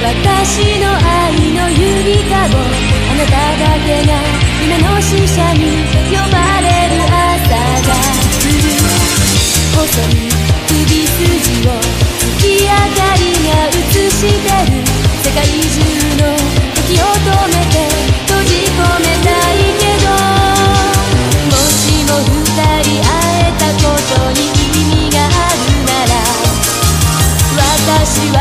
私の愛のゆりかご、あなただけが夢の使者に呼ばれる朝が来る。細い首筋を月明かりが映してる。世界中の時を止めて閉じ込めたいけど、もしも二人会えたことに意味があるなら、私は